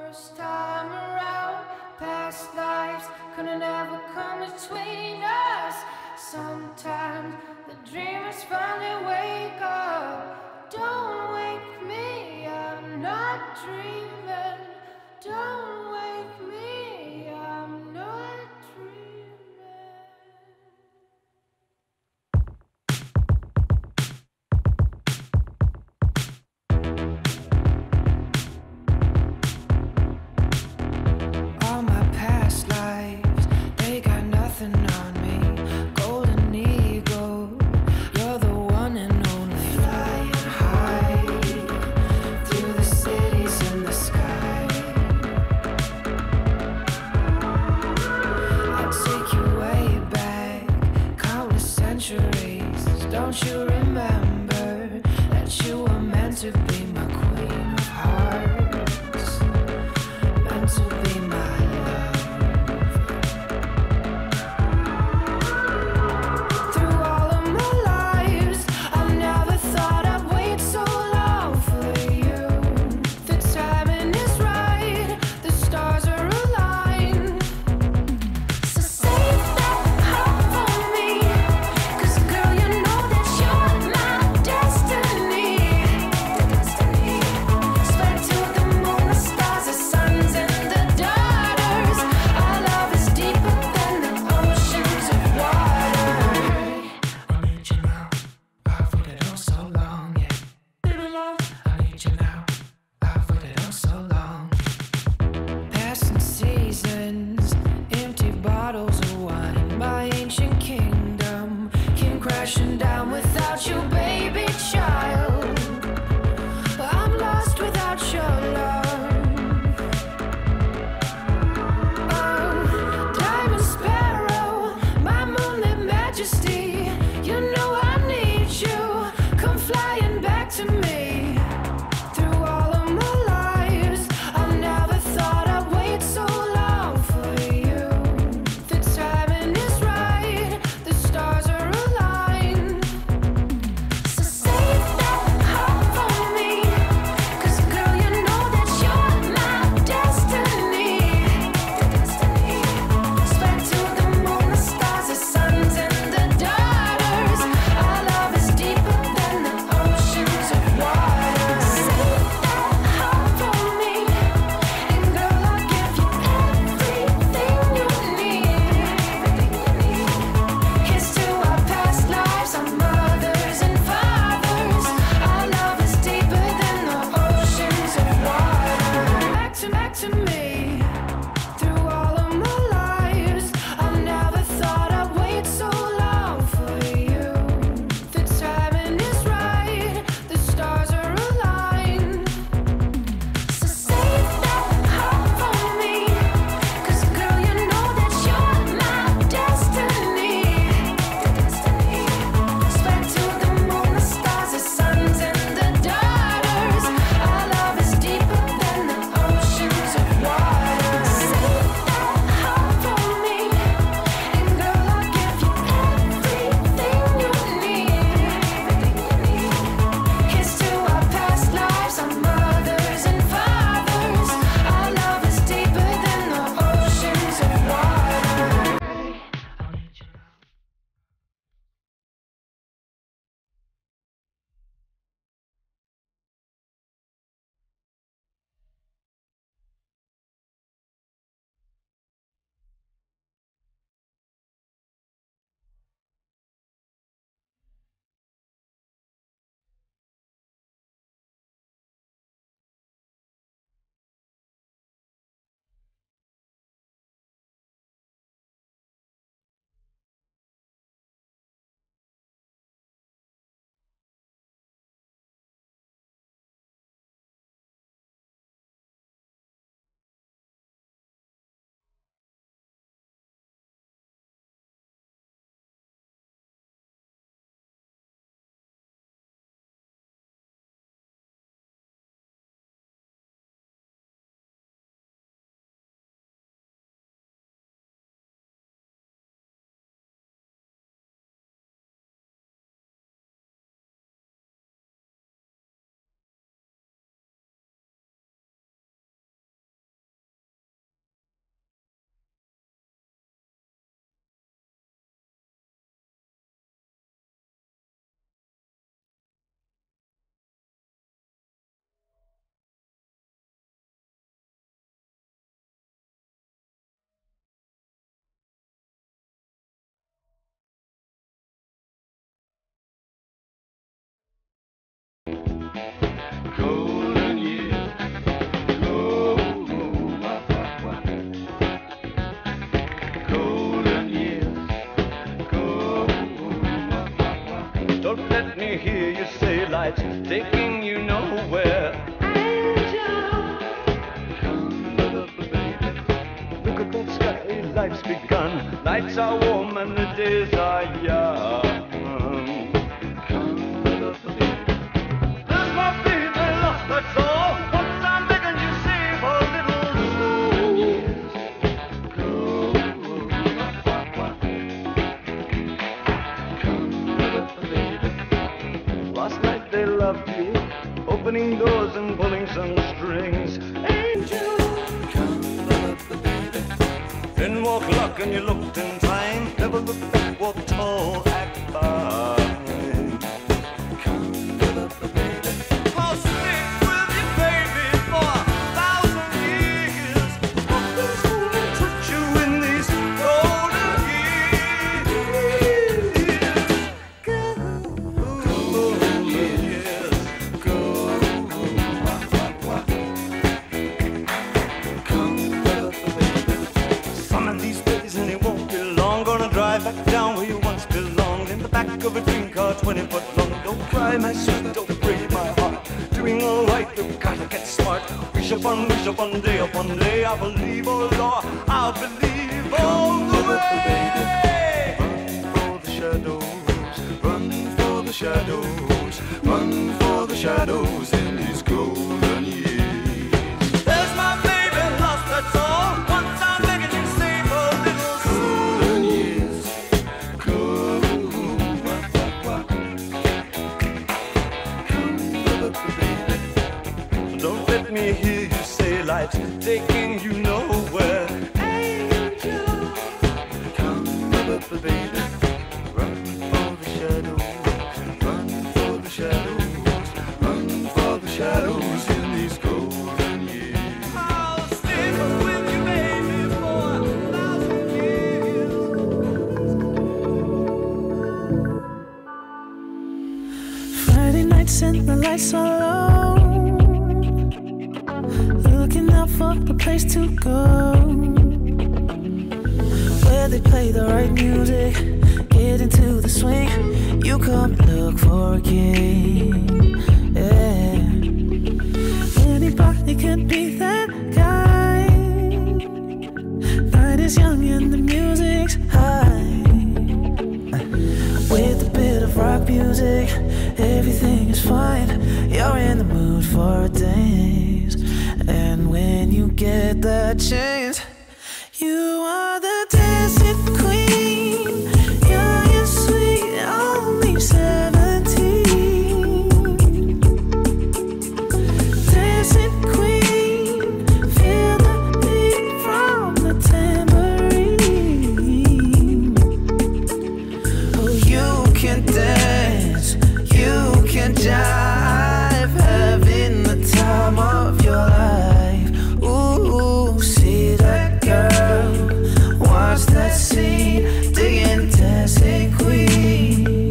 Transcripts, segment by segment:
First time around, past lives couldn't ever come between us. Sometimes the dreamers finally wake up. Don't wake me, I'm not dreaming. Don't wake me, I'm not dreaming. All my past lives, they got nothing on me. Golden eagle, you're the one and only. Flying high through the cities in the sky. I'll take you way back, countless centuries. Don't you remember that you were meant to be my queen of hearts? Meant to be my love. taking you nowhere. Angel, come up, baby. Look at that sky, life's begun. Nights are warm and the days are young. Come up, baby. There's my baby lost, that's all. Once I'm begging you, save a little years. Last night they loved you, opening doors and pulling some strings. Angel, come up, baby. Didn't walk luck and you looked in time. Never looked back, walk tall, act fine. Come up, baby. I'll stick with you, baby, for 1,000 years. Nothing's gonna touch you in these golden years. Some of these days and it won't be long. Gonna drive back down where you once belonged. In the back of a dream car 20 foot long. Don't cry my sweet, don't break my heart. Doing alright, you've gotta get smart. Wish upon day upon day. I believe, oh Lord, I believe all the way. Run for the shadows, run for the shadows, run for the shadows in these golden years. There's my baby lost, that's all. Once I'm begging you, save a little golden years. Don't let me hear you say life's taking you nowhere. Angel, come up, baby. Run for the shadows, run for the shadows, run for the shadows in these golden years. I'll stick with you, baby, for 1,000 years. Friday nights and the lights are low, looking out for a place to go where they play the right music, get into the swing. You come look for a king. Yeah. Anybody can be that guy. Night is young and the music's high. With a bit of rock music, everything is fine. You're in the mood for a dance, and when you get that chance, you are the dancing queen. Young and sweet, only 17. Dancing queen, feel the beat from the tambourine. Oh, you can dance, you can jive, having the time of your life. Ooh, see that girl, watch that scene, digging dancing queen.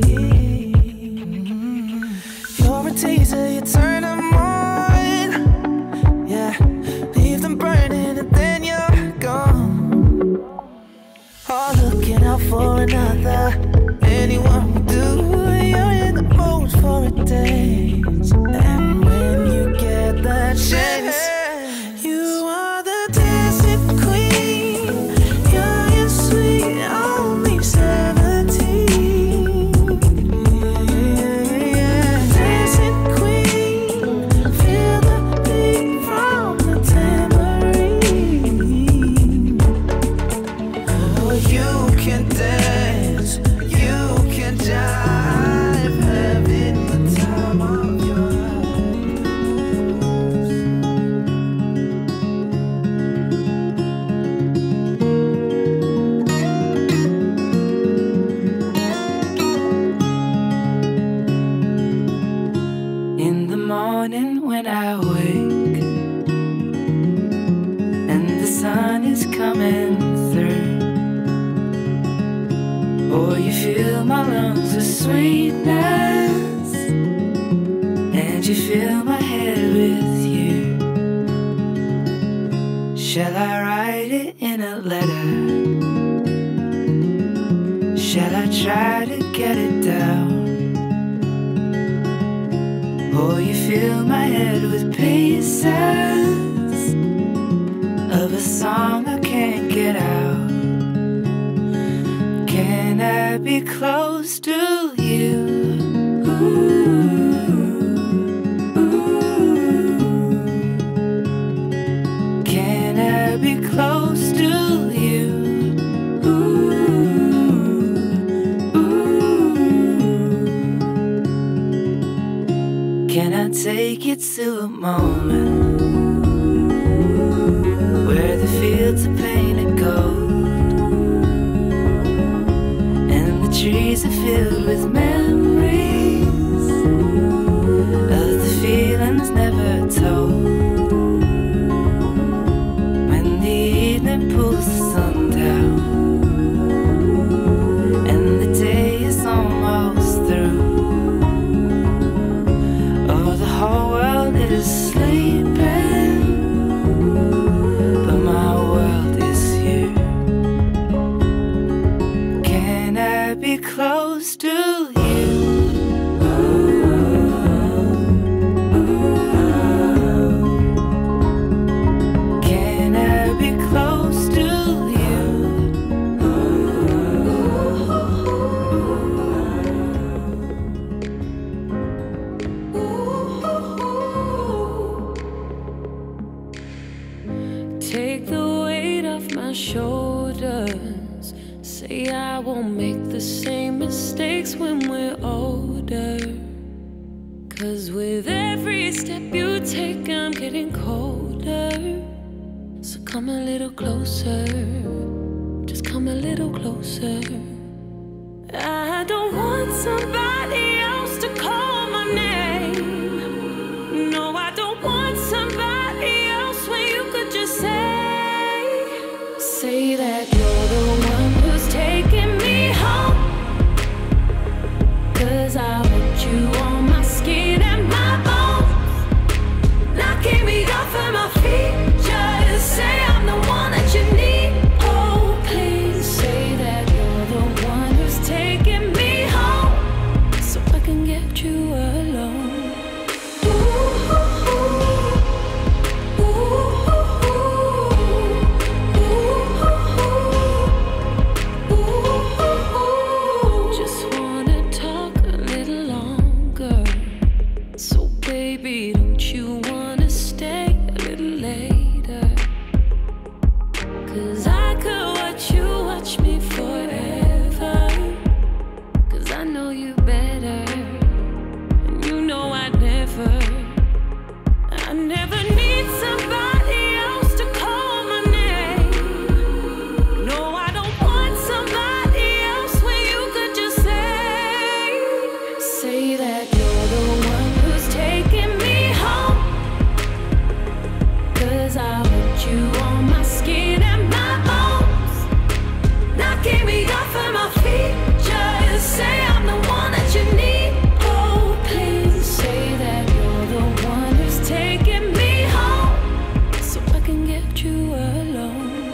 You're a teaser, you turn them on. Yeah, leave them burning and then you're gone. Oh, looking out for another, anyone will do. You're in the mood for a dance, and when you get that chance, you are the dancing queen. Young and sweet, only 17. Dancing queen, feel the beat from the tambourine. Oh, you can dance, you can jive, having the time of your life. In the morning when I wake and the sun is coming through, oh, you fill my lungs with sweetness, and you fill my head with you. Shall I write it in a letter? Shall I try to get it down? Oh, you fill my head with pieces of a song I can't get out. Can I be close to you? Can I be close to you? Can I take you to a moment where the fields are painted gold and the trees are filled with memories of the feelings never told? When the evening pulls the sun down and the day is almost through, the whole world is sleeping, but my world is here. Can I be close to you? Can I be close to you? Take the weight off my shoulders. Say I won't make the same mistakes when we're older. 'Cause with every step you take, I'm getting colder. So come a little closer, just come a little closer. I don't want somebody else to call my name. No, I don't want somebody else when you could just say that you're the one who's taking me home. 'Cause I want you on my skin and my bones, knocking me off of my feet. Just say I'm the one that you need. Oh, please say that you're the one who's taking me home, so I can get you alone. Just wanna talk a little longer. So baby, don't you wanna stay a little later? 'Cause I could watch you watch me forever. 'Cause I know you better, and you know I never need somebody else to call my name. No, I don't want somebody else when you could just say that you're the one who's taking me home. 'Cause I want you on my skin and my bones, knocking me off of my feet. Just say I'm the one that you need. Oh, please say that you're the one who's taking me home, so I can get you alone.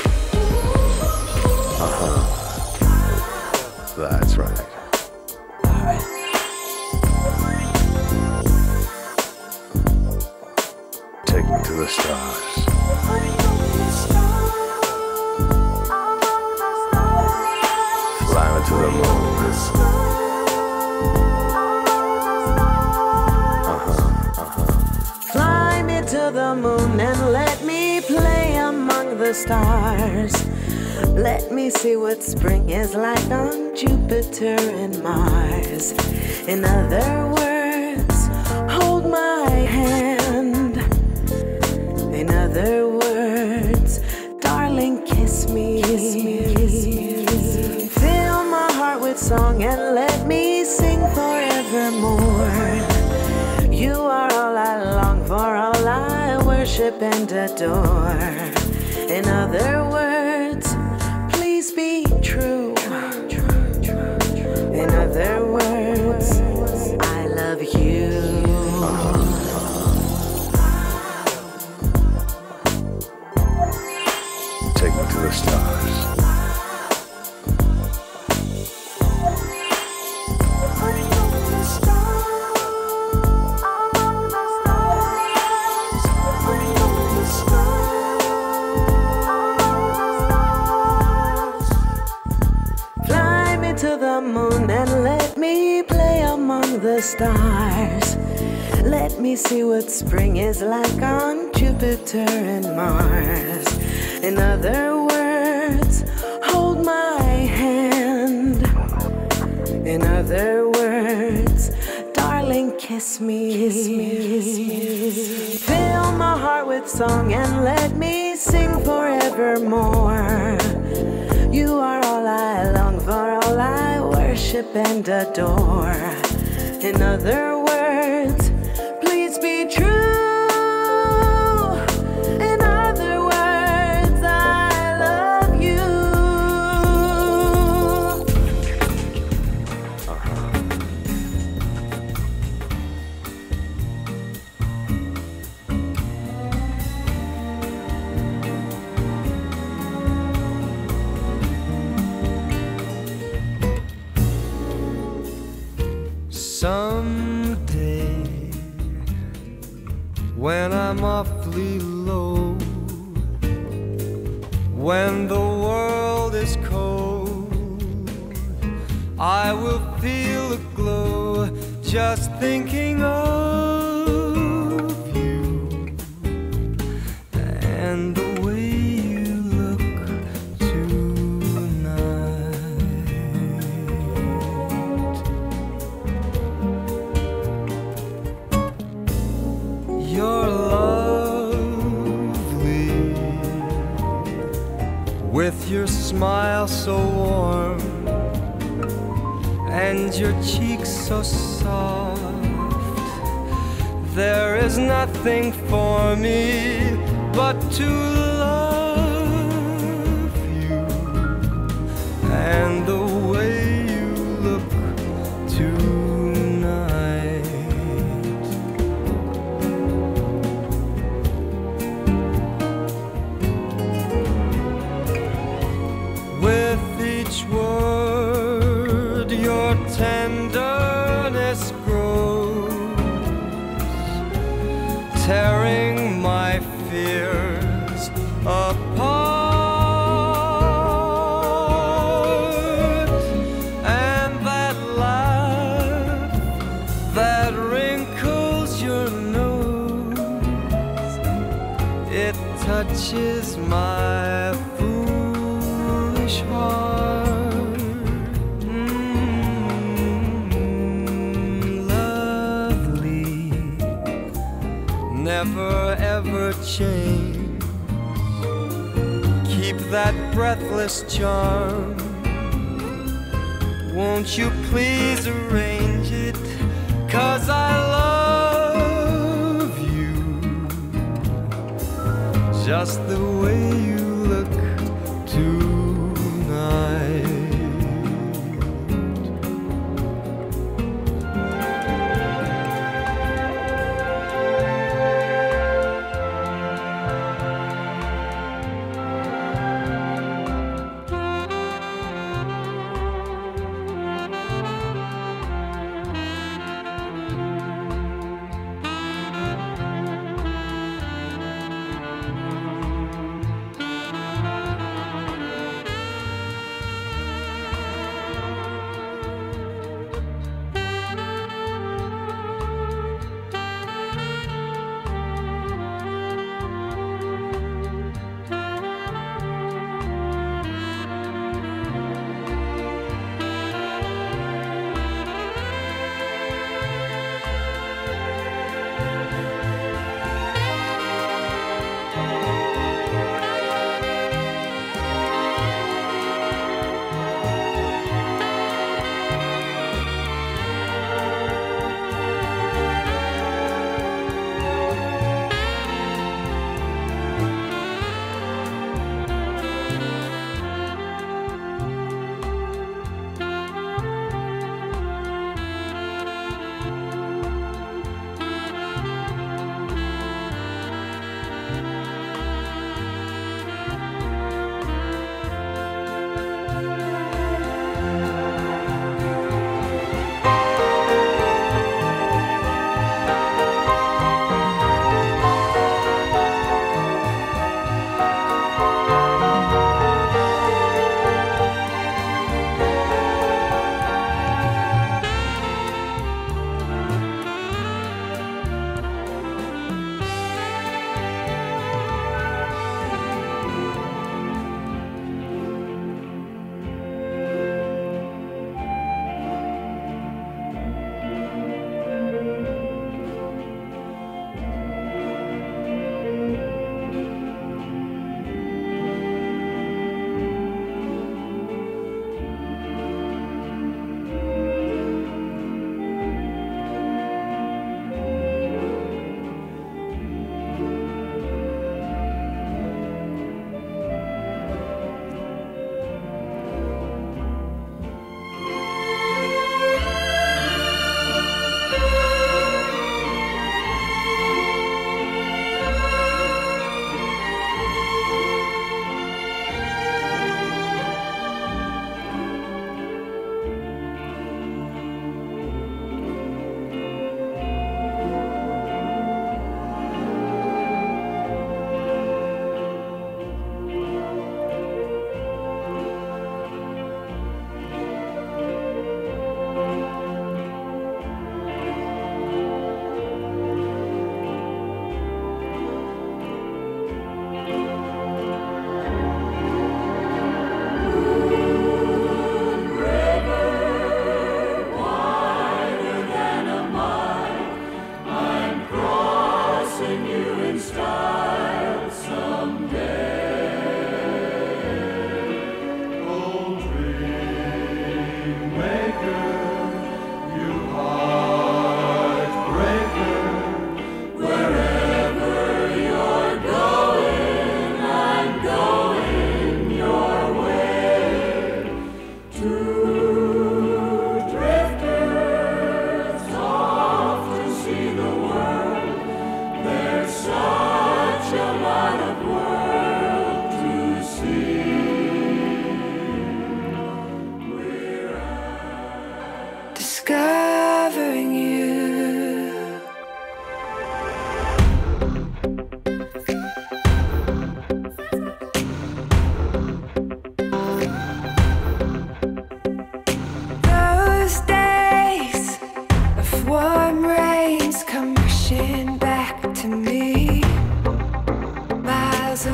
That's right. Take me to the stars. Fly me to the moon. Fly me to the moon and let me play among the stars. Let me see what spring is like on Jupiter and Mars. In other words, hold my hand. In other words, darling, kiss me. Fill my heart with song and let me sing forevermore. You are all I long for, all I worship and adore. In other words, please be true. In other words, I love you. Take me to the stars. the moon and let me play among the stars. Let me see what spring is like on Jupiter and Mars. In other words, hold my hand. In other words, darling, kiss me. Kiss me, kiss me. Fill my heart with song and let me sing forevermore. You are all I long for, all I worship and adore. In other words, please be true. In other words, I love you. Someday, when I'm awfully low, when the world is cold, I will feel a glow just thinking of you and the way you look tonight. You're lovely, with your smile so warm and your cheeks so soft. There is nothing for me but to love you and the way you look tonight. With each word, your tenderness grows, tearing my fears apart. And that laugh that wrinkles your nose, it touches my foolish heart. Lovely, never ever change. Keep that breathless charm. Won't you please arrange it? 'Cause I love you just the way you look tonight.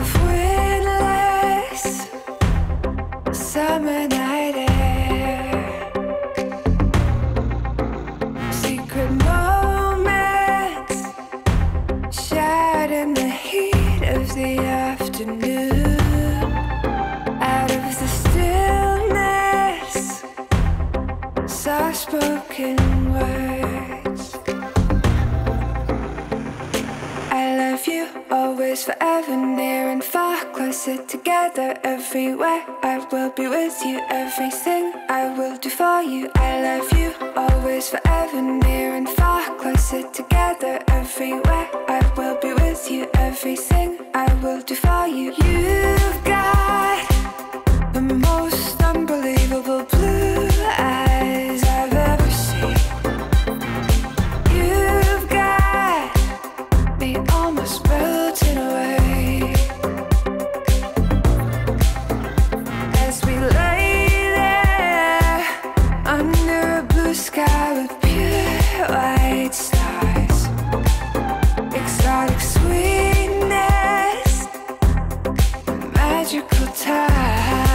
windless summer night air. Secret moments shared in the heat of the afternoon. Out of the stillness, soft-spoken words. I love you always, forever, near and far, closer together everywhere. I will be with you, everything I will do for you. I love you always, forever, near and far, closer together everywhere. I will be with you, everything I will do for you. You've got the most unbelievable blue eyes I've ever seen. You've got me almost melting away as we lay there under a blue sky with pure white stars. Exotic sweetness, magical time.